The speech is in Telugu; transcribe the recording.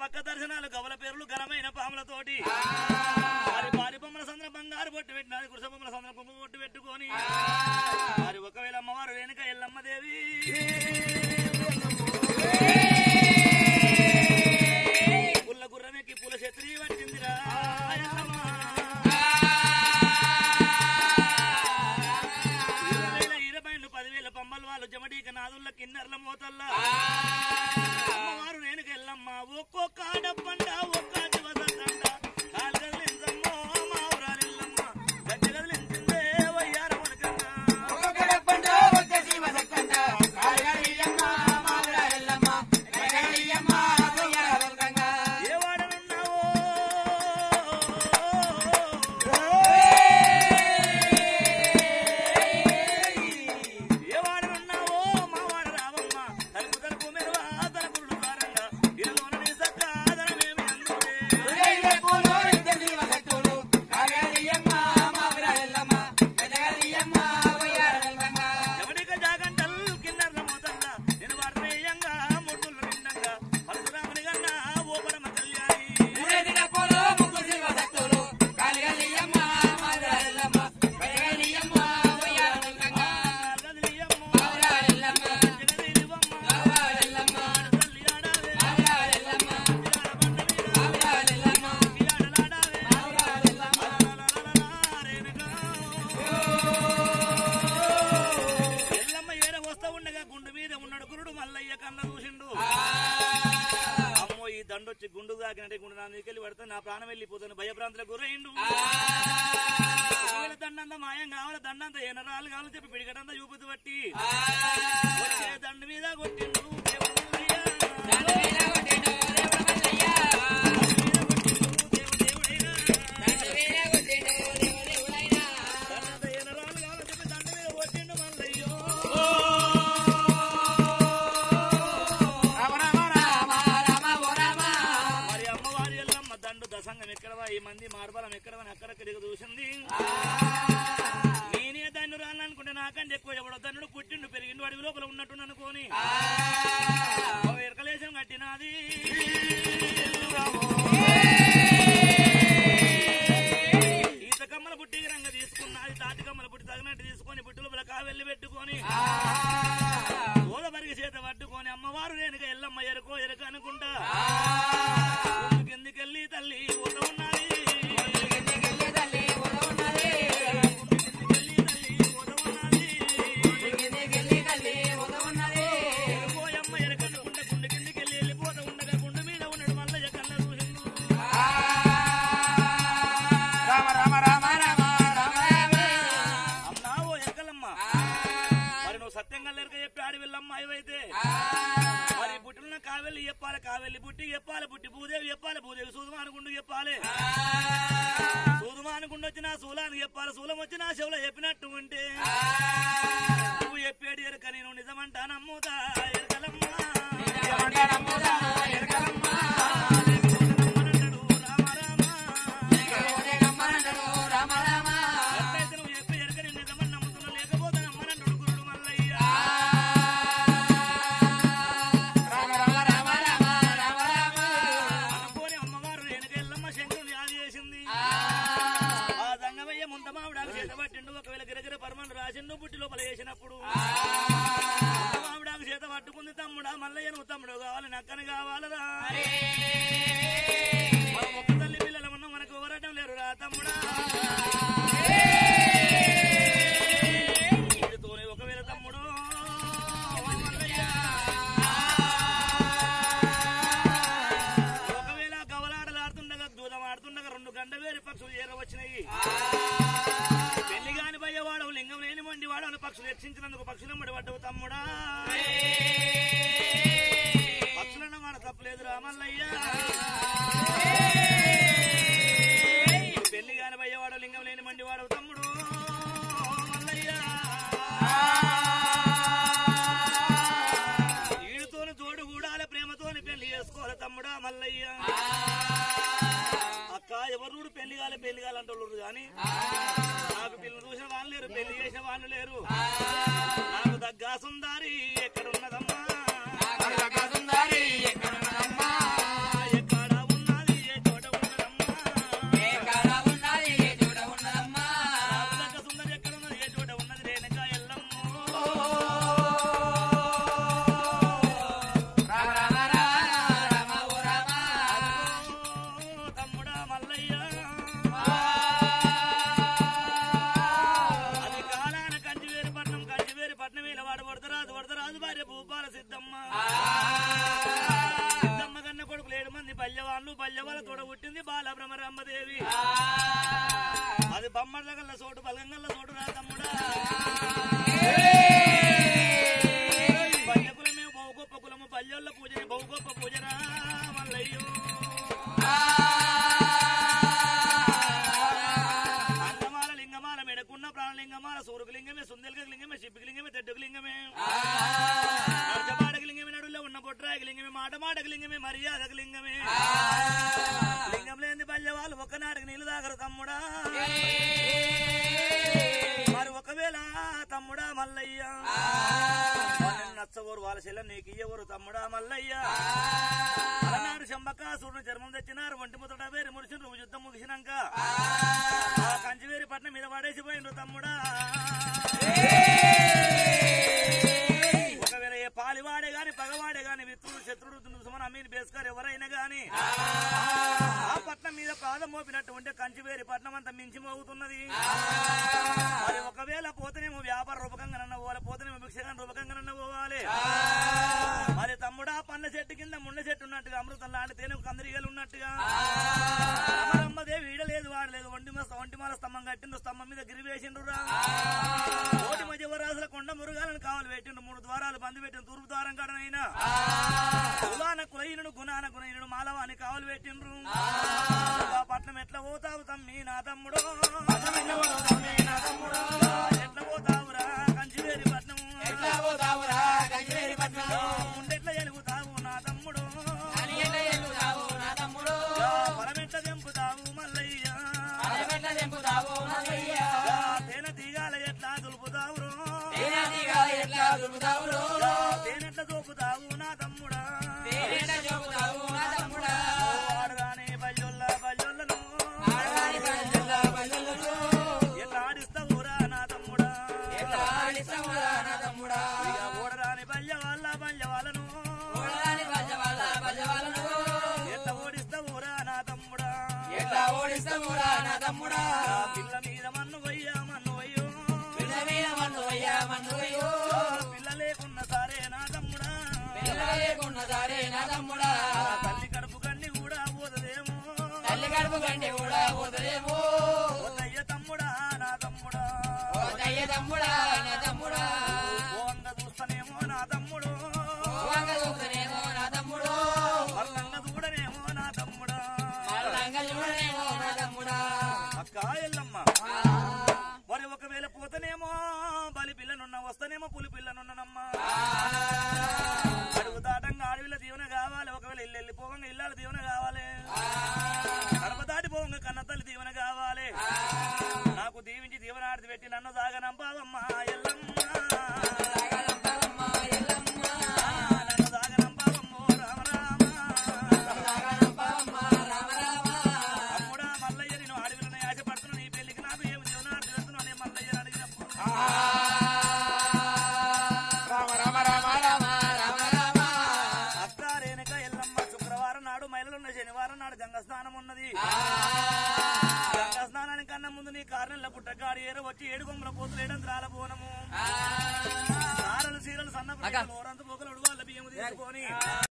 పక్క దర్శనాలు గవల పేర్లు ఘనమైన పాములతోటి మరి భారీ బొమ్మల సంద్ర బంగారు బొట్టు పెట్టినది కురుస బొమ్మల సంద్ర కుంకుమ బొట్టు పెట్టుకొని మరి ఒకవేళ అమ్మవారు వెనుక ఎల్లమ్మ దేవి పుల్ల గుర్రమెక్కి పూల ఛత్రి పట్టిందిరా 10,000 పంబల్ వాళ్ళు జమడీక నాదుల్ల కిన్నర్ల మోతల్లా అమ్మవారు వెనుక ఎల్లమ్మ ఒక్కొక్క డబ్బండ ఒక్క వదండ కాలు కదిలించమ్మో మా ఊరాలెల్లమ్మ గడ్డి కదిలించిందే వయ్యార మునకన్నా ఒక్కొక్క డబ్బండ ఒక్క శివసక్కండ కాలు కదిలియమ్మ మా ఊరాలెల్లమ్మ గడ్డి కదిలియమ్మ వయ్యార మునకన్నా ఏ వాడనున్నావో ఏ వాడనున్నావో మా వాడ రావమ్మ తలుపు తలుపు మెరువా తలుపులు కారంగా ఇరలోన నీ సక్కాదనమేమి అందుకే జమడిక జాగంటల్ కిన్నర్ల మోతల్లా నేను వాడేయంగా ముట్టులు నిండంగా పరశురాముని గన్న ఓ పరమ కళ్యాణి ఎల్లమ్మ ఏర వస్తా ఉండగా గుండు మీద ఉన్నాడు గురుడు మల్లయ్య కన్న చూసిండు అమ్మో ఈ దండొచ్చి గుండు దాకినట్టే గుండు నా మీకెళ్ళి పడితే నా ప్రాణం వెళ్ళిపోతాను భయభ్రాంతులకు గురైండు దండంతా మాయం కావాలి దండంతా ఎనరాలు కావాలని చెప్పి పిడిగడంతా చూపుతూ బట్టి వచ్చే దండు మీద కొట్టిండు దేవుడు మల్లయ్య. దేవుడైనా దండంతా ఎనరాలు కావాలని చెప్పి దండు మీద కొట్టిండు మల్లయ్యో మరి అమ్మవారి ఎల్లమ్మ దండు దసంగం ఎక్కడవా ఈ మంది మార్బలం ఎక్కడవని అక్కడక్కడికి చూసింది నేనే దాన్ని రాలనుకుంటే నాకంటే ఎక్కువ ఎవడో దండు పుట్టిండు పెరిగిండు అడవి లోపల ఉన్నట్టు అనుకోని ఎరకలేసం కట్టినది ఈత కమ్మల బుట్టి రంగ తీసుకున్నది తాటి కమ్మల బుట్టి తగినట్టు తీసుకొని బుట్టి లోపల కావెల్లి పెట్టుకొని ఓదబరిగి చేత పట్టుకొని అమ్మవారు నేనుగా ఎల్లమ్మ ఎరకో ఎరక అనుకుంటా కిందికెళ్ళి తల్లి ఊట ఉన్నది ఎరుకోయమ్మ ఎరకనుకుంట గుండె కిందికెళ్ళి వెళ్ళిపోతా ఉండగా గుండె మీద ఉన్నాడు మల్లయ్య కళ్ళ చూసిండు అన్నావో ఎరకలమ్మ మరి నువ్వు సత్యంగా ఎరక చెప్పి ఆడి వెళ్ళమ్మ ఏవైతే మరి బుట్టున్న కావెల్లి చెప్పాలి కావెల్లి బుట్టి చెప్పాలి బుట్టి భూదేవి చెప్పాలి భూదేవి సూదుమానుకుండు చెప్పాలి సూదుమానుకుండు వచ్చినా శూలానికి చెప్పాలి శూలం వచ్చినా చెవులో చెప్పినట్టు ఉంటే నువ్వు చెప్పేది ఎరక నేను నిజమంటా నమ్ముతా ఎరకలమ్మ రామ రామ ఎట్లయితే నువ్వు చెప్పే ఎరక నేను నిజమని నమ్ముతున్నా లేకపోతే నమ్మనంటుడు గురుడు మల్లయ్య అనుకోని అమ్మవారు వెనుక ఎల్లమ్మ శంకరుని ఆది చేసింది ఆ సంగమయ్య ముంతమావిడాకు చేత పట్టిండు ఒకవేళ గిరగిర పరమను రాసిండు బుట్టి లోపల వేసినప్పుడు ముంతమావిడాకు చేత పట్టుకుంది తమ్ముడా మల్లయ్య నువ్వు తమ్ముడు కావాలి నక్కని కావాలరా మనం ఒక్క తల్లి పిల్లలు ఉన్నాం మనకు ఎవరటం లేరు రా తమ్ముడా వీడితోనే ఒకవేళ తమ్ముడు మల్లయ్య ఒకవేళ గవలాడలాడుతుండగా దూరం ఆడుతుండగా 2 గంట వేరే పక్షులు చేరవచ్చినాయి పెళ్లి కాని పోయేవాడు లింగం లేని మండి వాడు పక్షులు రక్షించినందుకు పక్షులమ్మడి పడ్డవు తమ్ముడా పక్షులన్న మాట తప్పలేదు రామల్లయ్య పెళ్లి కాని పోయేవాడు లింగం లేని మండి వాడు తమ్ముడు మల్లయ్య ఈడుతోని తోడు కూడాలి ప్రేమతోని పెళ్లి చేసుకోవాలి తమ్ముడా మల్లయ్య అక్క ఎవరు పెళ్లి కాలంటోళ్ళు కానీ నాకు పిల్లలు చూసిన వాళ్ళు లేరు పెళ్లి చేసిన వాళ్ళు లేరు నాకు దగ్గా సుందారి ఎక్కడున్నదమ్మా ఎక్కడ లేని బల్యవాళ్ళు బల్యవాళ్ళ తోడ పుట్టింది బాలబ్రహ్మదేవి అది బొమ్మల గల్ల చోటు బలగంగల్ల చోటు రా తమ్ముడా బల్య కులమే బహు గొప్ప కులము బల్యోళ్ళ పూజని బహు గొప్ప పూజరా మల్లయ్యో అంగమాల లింగమాల మెడకున్న ప్రాణలింగమాల సూరుకు లింగమే సుందెలక లింగమే చిప్పికి లింగమే తెడ్డుకు లింగమే నడచబాడకి లింగమే నడుల్లో ఉన్న పొట్రాకి లింగమే మాటమాటకి లింగమే మర్యాదకు లింగమే లింగం లేని బల్యవాళ్ళు ఒక్కనాటికి నీళ్లు దాగరు తమ్ముడా మరి ఒకవేళ తమ్ముడా మల్లయ్య నచ్చవరు వాళ్ళ చెల్ల నీకు ఇయ్యవరు తమ్ముడా మల్లయ్య అలనాడు శంబకాసురుడు చర్మం తెచ్చినారు ఒంటి ముద్దట వేరు మురిసిన యుద్ధం ముగిసినాక కంచివేరి పట్నం మీద పడేసిపోయిండ్రు తమ్ముడా ఒకవేళ ఏ పాలివాడే గాని పగవాడే గాని మిత్రుడు శత్రుడు దుసుమన్ అమీన్ బేస్కర్ ఎవరైనా గాని ఆ పట్నం మీద పాదం మోపినట్టు ఉంటే కంచివేరి పట్నం అంతా మించి మోగుతున్నది మరి ఒకవేళ పోతేనేమో వ్యాపార రూపకంగా పోవాలి పోతేనేమో భిక్షగా రూపకంగా పోవాలి మరి తమ్ముడా పండ్ల చెట్టు కింద ముండ్ల చెట్టు ఉన్నట్టుగా అమృతం లాంటి తేనె కందిరీగలు ఉన్నట్టుగా అమరమ్మదేవి ఈడలేదు వాడలేదు ఒంటిమాల స్తంభం కట్టిండ్రు స్తంభం మీద గిరి వేసిండ్రురా కోటి మధ్య వరాసుల కొండ మురుగాలను కావాలి పెట్టిండ్రు 3 ద్వారాలు బంద్ పెట్టిండ్రు తూర్పు ద్వారం కాడనైనా కులాన కులహీనుడు గుణాన గుణహీనుడు మాలవాని కావాలి పెట్టిండ్రు పట్నం ఎట్లా పోతావు తమ్మి నా తమ్ముడు ఎట్లా పోతావురా కంచివేరి పట్నం ముందెట్లా ఎలుగుతావు నా తమ్ముడు పరమెట్ల తెంపుతావు మల్లయ్య తేనె తీగాల ఎట్లా దులుపుతావు తేనెట్లా చూపుతావు నా తమ్ముడా ఆడరాని బల్లుల్లా బల్లులను ఎట్లా ఆడిస్తావురా నా తమ్ముడా ఇక ఓడరాని బల్య వాళ్ళను ఎట్లా ఓడిస్తావురా నా తమ్ముడా పిల్ల మీద మన్ను వయ్యా మన్ను వయ్యో పిల్ల లేకున్న సారే నా తమ్ముడా తల్లి కడుపు గండి కూడా పోతదేమో ఓతయ్య తమ్ముడా నా తమ్ముడా ఓంగ చూస్తనేమో నా తమ్ముడు మల్లంగ చూడనేమో నా తమ్ముడా అక్క ఎల్లమ్మ మరి ఒకవేళ పోతనేమో బలి పిల్లనున్న వస్తనేమో పులి పిల్లనున్ననమ్మా అడుగు దాటంగా అడవిలో దీవెన కావాలి ఒకవేళ ఇల్లు వెళ్ళిపోవంగా ఇల్లాల దీవెన కావాలి కడప దాటిపోవంగా కన్న తల్లి దీవెన కావాలి నాకు దీవించి దీవెన ఆడితే పెట్టి నన్ను దాగనంపావమ్మా ఎల్లమ్మ నన్ను దాగనంపావమ్మో రామ తమ్ముడా మల్లయ్య నేను అడవిలోనే ఆశపడుతున్నా నీ పెళ్లికి నాకు ఏమి దీవెన ఆడితే వెళ్తున్నావు నేను మల్లయ్య అడిగినప్పుడు అక్కారేనక ఎల్లమ్మ శుక్రవారం నాడు మహిళలున్న శనివారం నాడు గంగ స్నానం ఉన్నది గంగ స్నానానికి కన్నా ముందు నీ కారణంలో పుట్టగాడి ఏర వచ్చి 7 కొమ్మల పోతులు 7 రాల బోనము సారలు సీరలు సన్న ఓరంత పోకలు వాళ్ళ బియ్యము తీసుకొని